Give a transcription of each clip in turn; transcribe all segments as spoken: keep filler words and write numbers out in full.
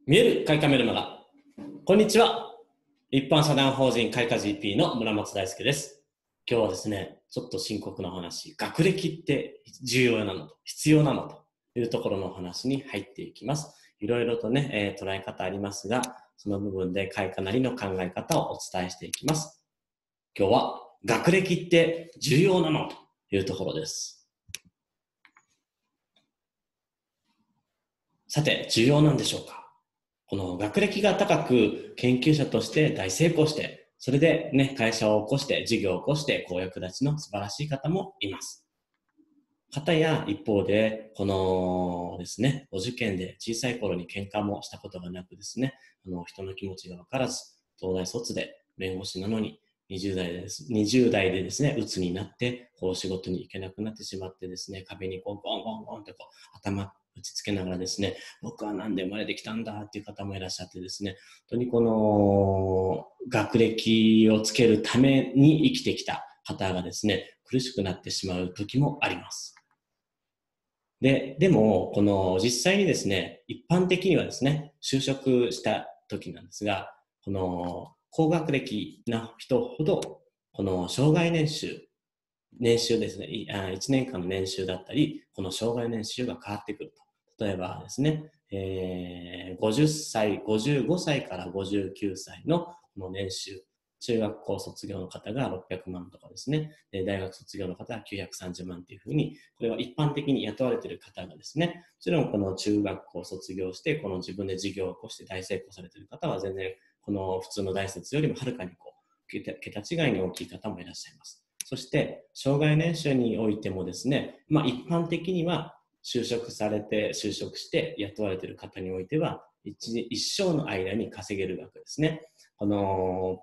見える開花メルマガ。こんにちは。一般社団法人開花 ジーピー の村松大輔です。今日はですね、ちょっと深刻なお話、学歴って重要なのと、必要なのというところのお話に入っていきます。いろいろとね、えー、捉え方ありますが、その部分で開花なりの考え方をお伝えしていきます。今日は学歴って重要なのというところです。さて、重要なんでしょうか？この学歴が高く研究者として大成功して、それでね、会社を起こして、事業を起こして、公役立ちの素晴らしい方もいます。方や一方で、このですね、お受験で小さい頃に喧嘩もしたことがなくですね、あの人の気持ちがわからず、東大卒で弁護士なのに、にじゅう代でです、にじゅう代でですね、鬱になって、こう仕事に行けなくなってしまってですね、壁にこうゴンゴンゴンってこう頭打ちつけながらですね、僕はなんで生まれてきたんだっていう方もいらっしゃってですね、本当にこの学歴をつけるために生きてきた方がですね、苦しくなってしまう時もあります。で、でも、この実際にですね、一般的にはですね、就職した時なんですが、この高学歴な人ほど、この障害年収、年収ですね、いあいちねんかんの年収だったり、この障害年収が変わってくると。例えばですね、えー、ごじゅっさい、ごじゅうごさいからごじゅうきゅうさいのこの年収、中学校卒業の方がろっぴゃくまんとかですね、大学卒業の方はきゅうひゃくさんじゅうまんというふうに、これは一般的に雇われている方がですね、もちろんこの中学校卒業して、この自分で事業を起こして大成功されている方は全然、この普通の大卒よりもはるかにこう、桁違いに大きい方もいらっしゃいます。そして、障害年収においてもですね、まあ一般的には就職されて、就職して雇われている方においては、一, 一生の間に稼げる額ですね。この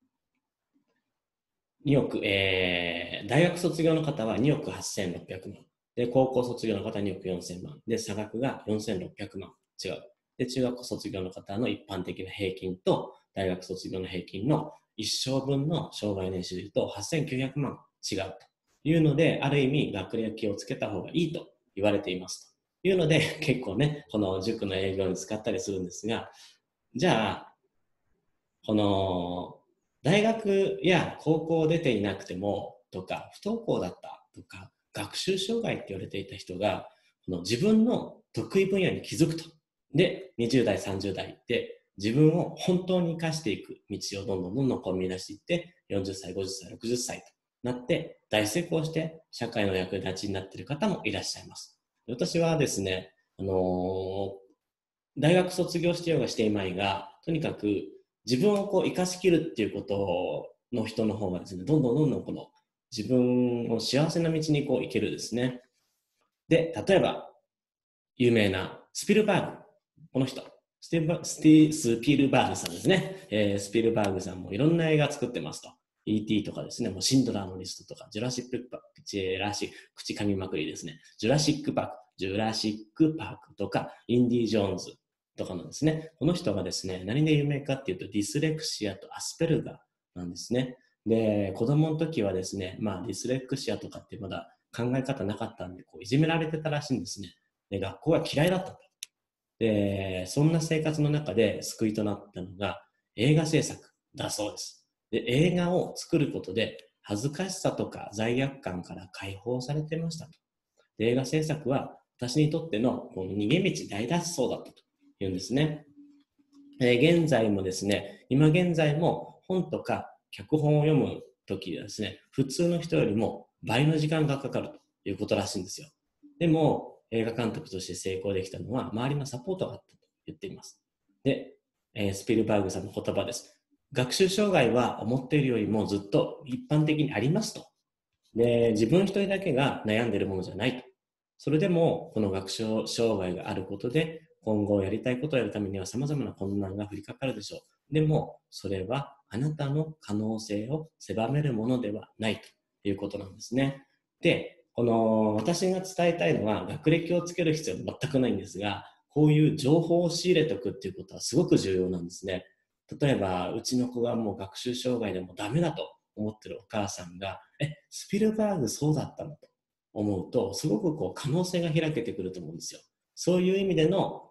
におく、えー、大学卒業の方はにおくはっせんろっぴゃくまん。で、高校卒業の方はにおくよんせんまん。で、差額がよんせんろっぴゃくまん。違う。で、中学校卒業の方の一般的な平均と、大学卒業の平均の一生分の障害年収でいうとはっせんきゅうひゃくまん違うというので、ある意味学歴をつけた方がいいと言われていますというので、結構ね、この塾の営業に使ったりするんですが、じゃあ、この大学や高校を出ていなくてもとか、不登校だったとか、学習障害って言われていた人が、この自分の得意分野に気づくと。で、にじゅう代、さんじゅう代で自分を本当に生かしていく道をどんどんどんどんこう見出していって、よんじゅっさい、ごじゅっさい、ろくじゅっさいとなって大成功して社会の役立ちになっている方もいらっしゃいます。私はですね、あのー、大学卒業してようがしていまいが、とにかく自分をこう生かしきるっていうことの人の方がですね、どんどんどんどんこの自分を幸せな道にこう行けるですね。で、例えば、有名なスピルバーグ。この人。スティスティスピルバーグさんですね。えー、スピルバーグさんもいろんな映画作ってますと。イーティー とかですね、もうシンドラーのリストとか、ジュラシックパーク、ジュラシック、口噛みまくりですね。ジュラシックパーク、ジュラシックパークとか、インディ・ジョーンズとかのですね、この人がですね、何で有名かっていうと、ディスレクシアとアスペルガーなんですね。で、子供の時はですね、まあディスレクシアとかってまだ考え方なかったんで、こういじめられてたらしいんですね。で、学校が嫌いだったと。で、そんな生活の中で救いとなったのが映画制作だそうです。で、映画を作ることで恥ずかしさとか罪悪感から解放されてましたと。で、映画制作は私にとってのこの逃げ道大脱走だったというんですね。えー、現在もですね、今現在も本とか脚本を読むときはですね、普通の人よりも倍の時間がかかるということらしいんですよ。でも、映画監督として成功できたのは、周りのサポートがあったと言っています。で、えー、スピルバーグさんの言葉です。学習障害は思っているよりもずっと一般的にありますと。で、自分一人だけが悩んでいるものじゃないと。それでも、この学習障害があることで、今後やりたいことをやるためには様々な困難が降りかかるでしょう。でも、それはあなたの可能性を狭めるものではないということなんですね。で、この私が伝えたいのは、学歴をつける必要は全くないんですが、こういう情報を仕入れておくっていうことはすごく重要なんですね。例えば、うちの子がもう学習障害でもダメだと思ってるお母さんが、え、スピルバーグそうだったのと思うと、すごくこう可能性が開けてくると思うんですよ。そういう意味での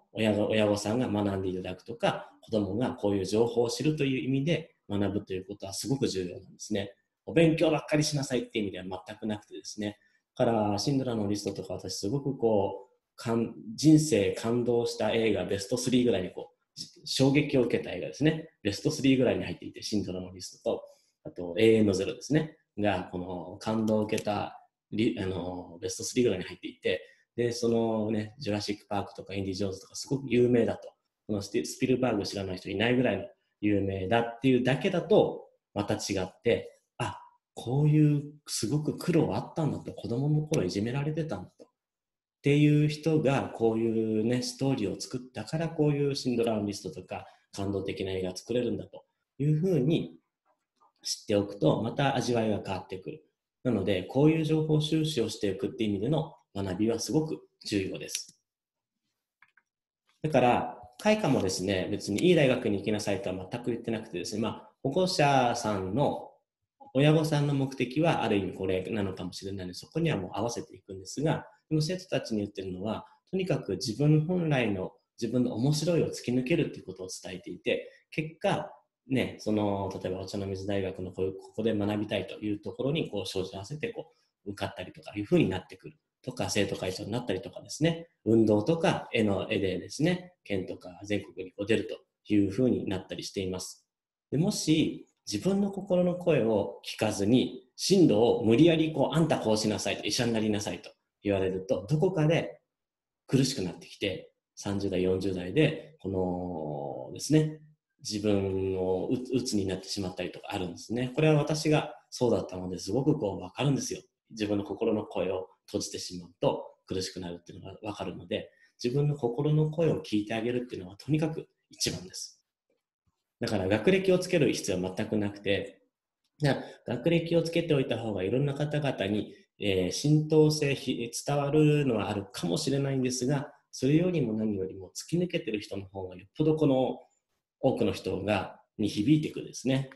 親が親御さんが学んでいただくとか、子供がこういう情報を知るという意味で学ぶということはすごく重要なんですね。お勉強ばっかりしなさいっていう意味では全くなくてですね。だからシンドラーのリストとか私すごくこうかん人生感動した映画ベストスリーぐらいにこう衝撃を受けた映画ですね。ベストスリーぐらいに入っていて、シンドラーのリストと、あと永遠のゼロですね。が、この感動を受けたリあのベストスリーぐらいに入っていて、で、そのね、ジュラシック・パークとかインディ・ジョーンズとかすごく有名だと。このスピルバーグ知らない人いないぐらいの有名だっていうだけだと、また違って、あ、こういうすごく苦労あったんだと、子供の頃いじめられてたんだと。っていう人がこういうね、ストーリーを作ったからこういうシンドラーのリストとか感動的な映画を作れるんだというふうに知っておくと、また味わいが変わってくる。なので、こういう情報収集をしていくっていう意味での学びはすごく重要です。だから、開花もですね、別にいい大学に行きなさいとは全く言ってなくてですね、まあ、保護者さんの、親御さんの目的はある意味これなのかもしれないので、そこにはもう合わせていくんですが、でも生徒たちに言ってるのは、とにかく自分本来の自分の面白いを突き抜けるっていうことを伝えていて、結果、ね、その例えばお茶の水大学のこういうここで学びたいというところにこう照準合わせてこう受かったりとかいうふうになってくるとか、生徒会長になったりとかですね、運動とか絵の絵でですね、県とか全国にこう出るというふうになったりしています。でもし自分の心の声を聞かずに進路を無理やりこうあんたこうしなさいと、医者になりなさいと言われると、どこかで苦しくなってきて、さんじゅう代よんじゅう代でこのですね、自分をうつになってしまったりとかあるんですね。これは私がそうだったのですごくこう分かるんですよ。自分の心の声を閉じてしまうと苦しくなるっていうのが分かるので、自分の心の声を聞いてあげるっていうのはとにかく一番です。だから学歴をつける必要は全くなくて、学歴をつけておいた方がいろんな方々に、えー、浸透性伝わるのはあるかもしれないんですが、それよりも何よりも突き抜けてる人の方がよっぽどこの多くの人がに響いていくんですね。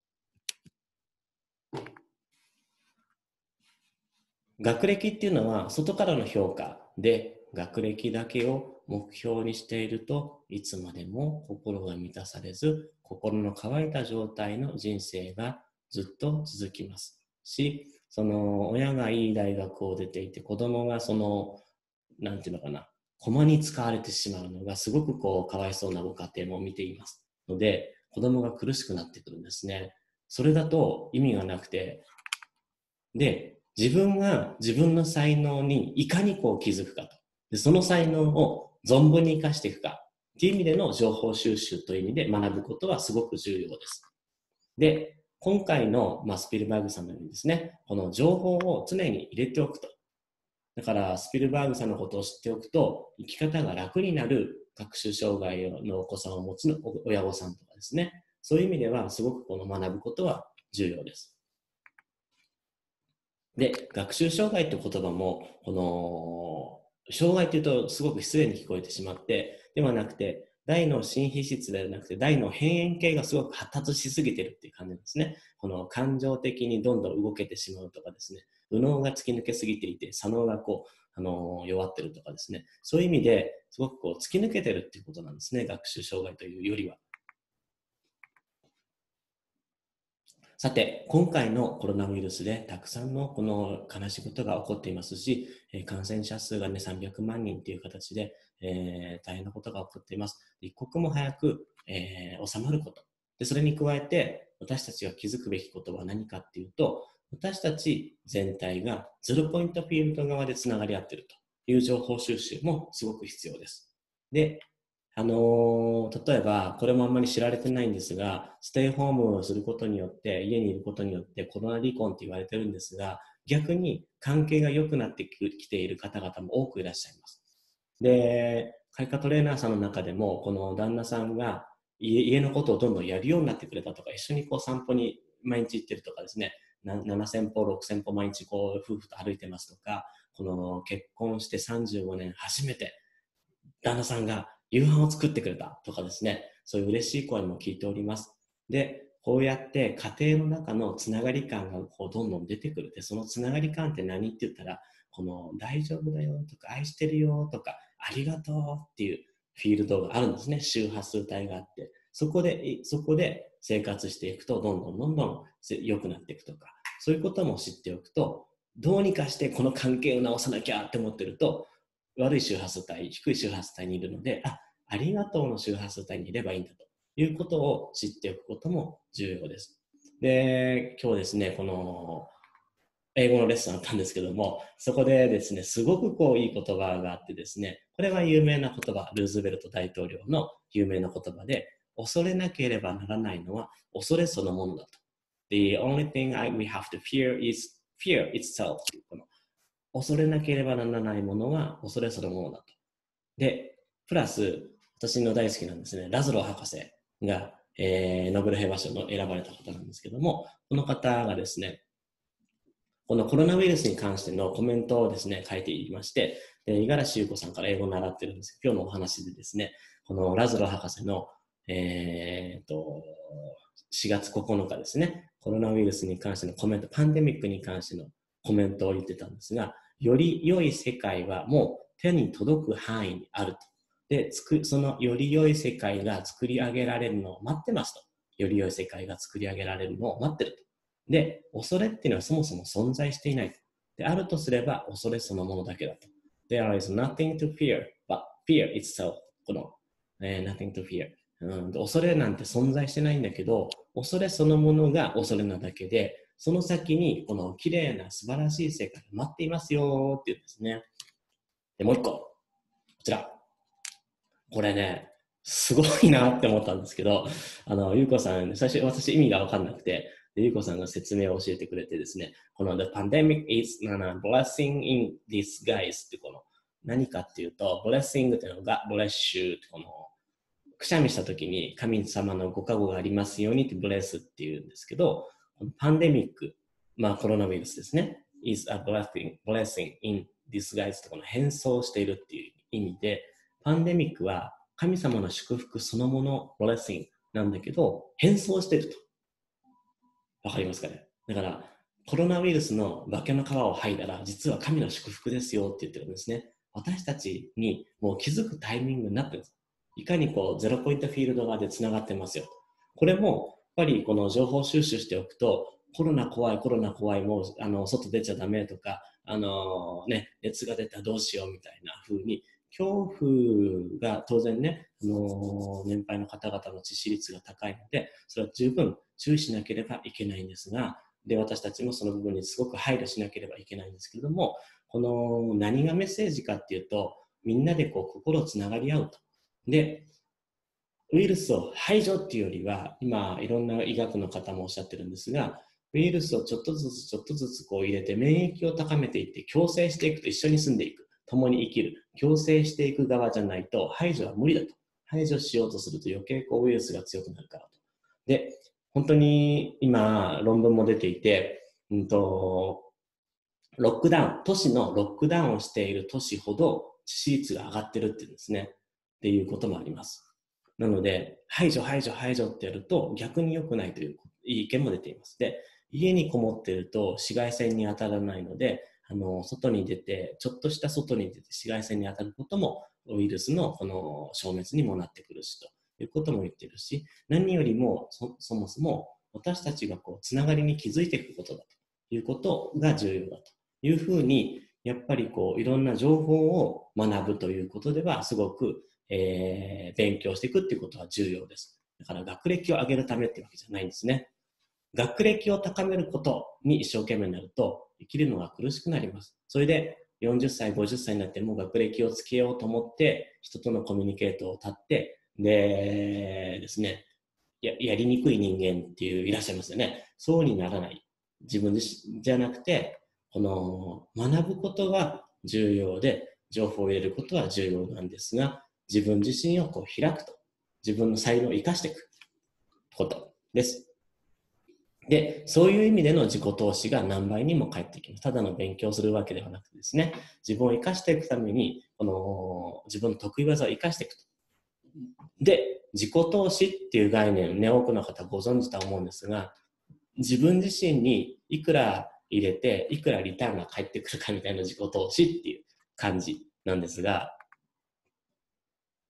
学歴っていうのは外からの評価で、学歴だけを目標にしているといつまでも心が満たされず、心の乾いた状態の人生がずっと続きますし、その親がいい大学を出ていて子供がそのなんていうのかな、駒に使われてしまうのがすごくこうかわいそうなご家庭も見ていますので、子供が苦しくなってくるんですね。それだと意味がなくて、で、自分が自分の才能にいかにこう気づくかと。で、その才能を存分に生かしていくかっていう意味での情報収集という意味で学ぶことはすごく重要です。で、今回の、まあ、スピルバーグさんのようにですね、この情報を常に入れておくと。だからスピルバーグさんのことを知っておくと、生き方が楽になる学習障害のお子さんを持つの親御さんとかですね、そういう意味ではすごくこの学ぶことは重要です。で、学習障害って言葉も、この障害っていうとすごく失礼に聞こえてしまって、ではなくて、大脳新皮質ではなくて、大脳辺縁系がすごく発達しすぎてるっていう感じなんですね。この感情的にどんどん動けてしまうとかですね、右脳が突き抜けすぎていて、左脳がこう、あの弱ってるとかですね、そういう意味ですごくこう突き抜けてるっていうことなんですね、学習障害というよりは。さて、今回のコロナウイルスでたくさんのこの悲しいことが起こっていますし、感染者数がね、さんびゃくまんにんという形で、えー、大変なことが起こっています。一刻も早く、えー、収まること。で、それに加えて、私たちが気づくべきことは何かっていうと、私たち全体がゼロポイントフィールド側でつながり合っているという情報収集もすごく必要です。で、あのー、例えば、これもあんまり知られてないんですが、ステイホームをすることによって、家にいることによってコロナ離婚って言われてるんですが、逆に関係が良くなってきている方々も多くいらっしゃいます。で、開花トレーナーさんの中でも、この旦那さんが家家のことをどんどんやるようになってくれたとか、一緒にこう散歩に毎日行ってるとかですね、ななせん歩、ろくせん歩毎日こう夫婦と歩いてますとか、この結婚してさんじゅうごねん初めて旦那さんが夕飯を作ってくれたとかですね、そういう嬉しい声も聞いております。で、こうやって家庭の中のつながり感がこうどんどん出てくる。で、そのつながり感って何って言ったら、この大丈夫だよとか愛してるよとかありがとうっていう、 フィールドがあるんですね。周波数帯があって。そこで、そこで生活していくと、どんどんどんどん良くなっていくとか、そういうことも知っておくと、どうにかしてこの関係を直さなきゃって思ってると、悪い周波数帯、低い周波数帯にいるので、あ、ありがとうの周波数帯にいればいいんだということを知っておくことも重要です。で、今日ですね、この英語のレッスンあったんですけども、そこでですね、すごくこういい言葉があってですね、これは有名な言葉、ルーズベルト大統領の有名な言葉で、恐れなければならないのは恐れそのものだと。The only thing we have to fear is fear itself. この恐れなければならないものは恐れそのものだと。で、プラス、私の大好きなんですね、ラズロー博士が、えー、ノーベル平和賞の選ばれた方なんですけども、この方がですね、このコロナウイルスに関してのコメントをですね、書いていまして、五十嵐優子さんから英語を習ってるんですけど、今日のお話でですね、このラズロー博士の、えー、としがつここのかですね、コロナウイルスに関してのコメント、パンデミックに関してのコメントを言ってたんですが、より良い世界はもう手に届く範囲にあると。で、つくそのより良い世界が作り上げられるのを待ってますと。より良い世界が作り上げられるのを待ってると。で、恐れっていうのはそもそも存在していない。で、あるとすれば恐れそのものだけだと。There is nothing to fear, but fear itself. この、えー、nothing to fear、うん。恐れなんて存在してないんだけど、恐れそのものが恐れなだけで、その先にこの綺麗な素晴らしい世界が待っていますよっていうんですね。で、もう一個。こちら。これね、すごいなって思ったんですけど、あの、ゆうこさん、最初私意味がわかんなくて、ゆうこさんが説明を教えてくれてですね、この The pandemic is a blessing in disguise ってこの何かっていうと、blessing っていうのが bless you ってこのくしゃみした時に神様のご加護がありますようにって bless っていうんですけど、パンデミック、まあコロナウイルスですね、is a blessing, blessing in disguise ってこの変装しているっていう意味で、パンデミックは神様の祝福そのもの、blessing なんだけど、変装していると。わかりますかね。だから、コロナウイルスの化けの皮を剥いだら、実は神の祝福ですよって言ってるんですね。私たちにもう気づくタイミングになってるんです。いかにこう、ゼロポイントフィールド側で繋がってますよ。これも、やっぱりこの情報収集しておくと、コロナ怖い、コロナ怖い、もう、あの、外出ちゃダメとか、あのー、ね、熱が出たらどうしようみたいな風に、恐怖が当然ね、あのー、年配の方々の致死率が高いので、それは十分注意しなければいけないんですが、で、私たちもその部分にすごく配慮しなければいけないんですけれども、この何がメッセージかっていうと、みんなでこう心つながり合うと。で、ウイルスを排除っていうよりは、今いろんな医学の方もおっしゃってるんですが、ウイルスをちょっとずつちょっとずつこう入れて免疫を高めていって共生していくと、一緒に住んでいく、共に生きる、共生していく側じゃないと排除は無理だと。排除しようとすると余計こうウイルスが強くなるからと。で、本当に今論文も出ていて、うんと、ロックダウン、都市のロックダウンをしている都市ほど致死率が上がってるっていうんですね。っていうこともあります。なので、排除、排除、排除ってやると逆に良くないという意見も出ています。で、家にこもっていると紫外線に当たらないので、あの、外に出て、ちょっとした外に出て紫外線に当たることもウイルスのこの消滅にもなってくるしということも言ってるし、何よりも そ, そもそも私たちがこうつながりに気づいていくことだということが重要だというふうに、やっぱりこういろんな情報を学ぶということではすごくえー、勉強していくっていうことは重要です。だから学歴を上げるためってわけじゃないんですね。学歴を高めることに一生懸命になると生きるのが苦しくなります。それでよんじゅっさい、ごじゅっさいになっても学歴をつけようと思って人とのコミュニケートを立って、でですね、や, やりにくい人間っていういらっしゃいますよね。そうにならない。自分自身じゃなくて、この学ぶことが重要で、情報を入れることは重要なんですが、自分自身をこう開くと、自分の才能を生かしていくことです。で、そういう意味での自己投資が何倍にも返ってきます。ただの勉強するわけではなくてですね、自分を生かしていくために、この自分の得意技を生かしていくと。で、自己投資っていう概念をね、多くの方ご存知とは思うんですが、自分自身にいくら入れて、いくらリターンが返ってくるかみたいな自己投資っていう感じなんですが、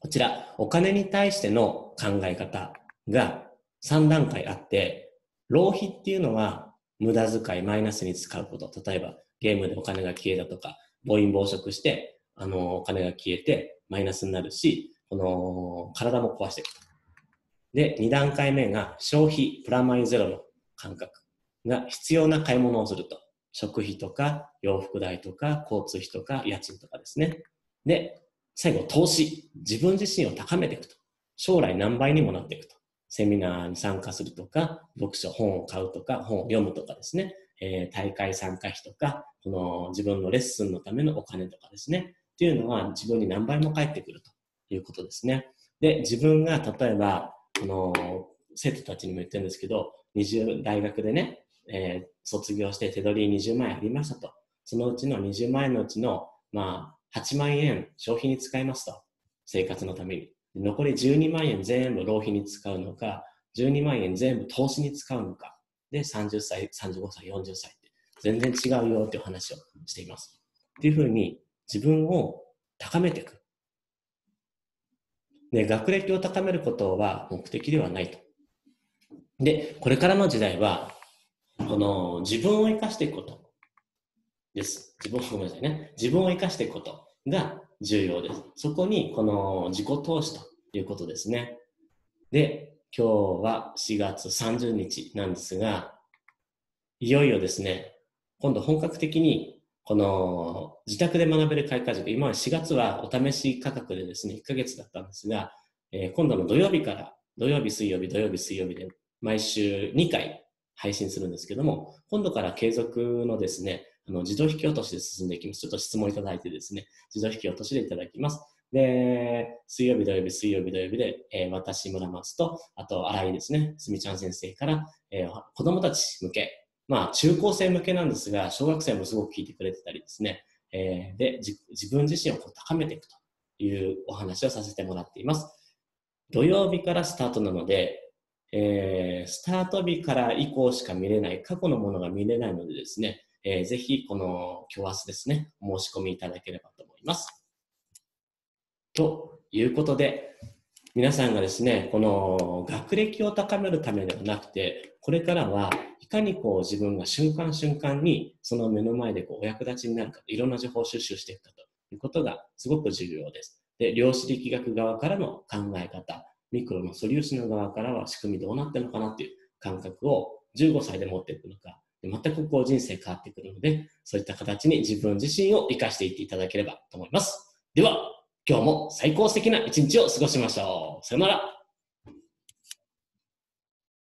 こちら、お金に対しての考え方がさん段階あって、浪費っていうのは無駄遣い、マイナスに使うこと。例えば、ゲームでお金が消えたとか、暴飲暴食して、あの、お金が消えてマイナスになるし、この、体も壊していくと。で、に段階目が消費、プラマイゼロの感覚が必要な買い物をすると。食費とか、洋服代とか、交通費とか、家賃とかですね。で、最後、投資。自分自身を高めていくと。将来何倍にもなっていくと。セミナーに参加するとか、読書、本を買うとか、本を読むとかですね。えー、大会参加費とか、この自分のレッスンのためのお金とかですね。っていうのは自分に何倍も返ってくるということですね。で、自分が例えば、この生徒たちにも言ってるんですけど、にじゅう大学でね、えー、卒業して手取りにじゅうまん円ありましたと。そのうちのにじゅうまん円のうちの、まあ、はちまん円消費に使いますと。生活のために。残りじゅうにまん円全部浪費に使うのか、じゅうにまん円全部投資に使うのか。で、さんじゅっさい、さんじゅうごさい、よんじゅっさいって全然違うよっていう話をしています。っていうふうに自分を高めていく。で、学歴を高めることは目的ではないと。で、これからの時代は、この自分を生かしていくことです。自分をごめんなさいね。自分を生かしていくことが重要です。そこにこの自己投資ということですね。で、今日はしがつさんじゅうにちなんですが、いよいよですね、今度本格的にこの自宅で学べる開花塾、今はしがつはお試し価格でですね、いっかげつだったんですが、えー、今度の土曜日から、土曜日、水曜日、土曜日、水曜日で毎週にかい配信するんですけども、今度から継続のですね、あの自動引き落としで進んでいきます。ちょっと質問いただいてですね、自動引き落としでいただきます。で、水曜日、土曜日、水曜日、土曜日で、えー、私、村松と、あと、新井ですね、すみちゃん先生から、えー、子供たち向け、まあ、中高生向けなんですが、小学生もすごく聞いてくれてたりですね、えー、で、自分自身をこう高めていくというお話をさせてもらっています。土曜日からスタートなので、えー、スタート日から以降しか見れない、過去のものが見れないのでですね、えー、ぜひこの今日明日ですね、お申し込みいただければと思います。ということで、皆さんがですね、この学歴を高めるためではなくて、これからはいかにこう自分が瞬間瞬間にその目の前でこうお役立ちになるか、いろんな情報を収集していくかということがすごく重要です。で、量子力学側からの考え方、ミクロの素粒子の側からは仕組みどうなってるのかなっていう感覚をじゅうごさいで持っていくのか、全くこう人生変わってくるので、そういった形に自分自身を生かしていっていただければと思います。では、今日も最高素敵な一日を過ごしましょう。さよなら。